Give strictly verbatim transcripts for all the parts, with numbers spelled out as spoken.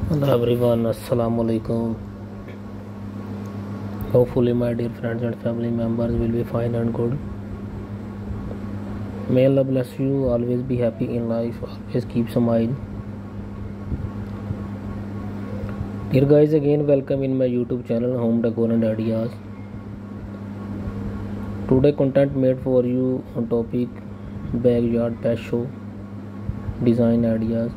Hello everyone, Assalamu alaikum. Hopefully my dear friends and family members will be fine and good. May Allah bless you, always be happy in life, always keep smile. Dear guys, again welcome in my YouTube channel Home Decor and Ideas. Today content made for you on topic backyard patio design ideas.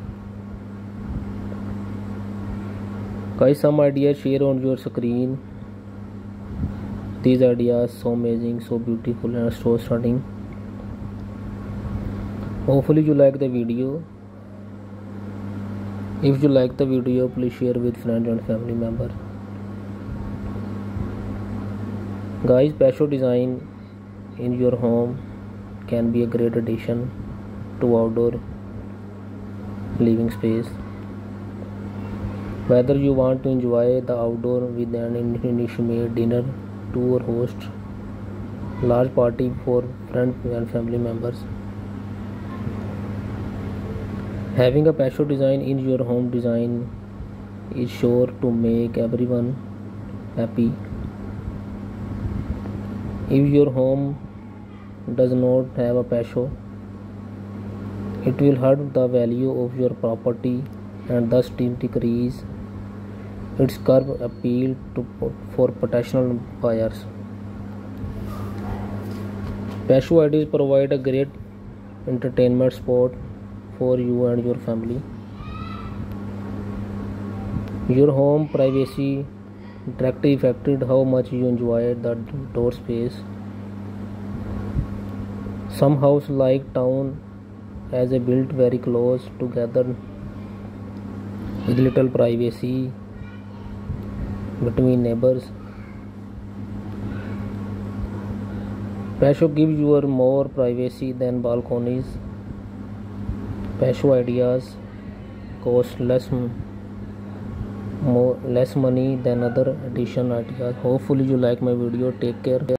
Guys, some ideas share on your screen. These ideas so amazing, so beautiful and so stunning. Hopefully you like the video. If you like the video, please share with friends and family members. Guys, patio design in your home can be a great addition to outdoor living space. Whether you want to enjoy the outdoor with an intimate dinner to or host large party for friends and family members, having a patio design in your home design is sure to make everyone happy. If your home does not have a patio, it will hurt the value of your property and thus decrease its curb appeal to for potential buyers. Patio ideas provide a great entertainment spot for you and your family. Your home privacy directly affected how much you enjoy the door space. Some house like town has a built very close together with little privacy between neighbors. Patio gives you more privacy than balconies. Patio ideas cost less more less money than other addition ideas. Hopefully you like my video. Take care.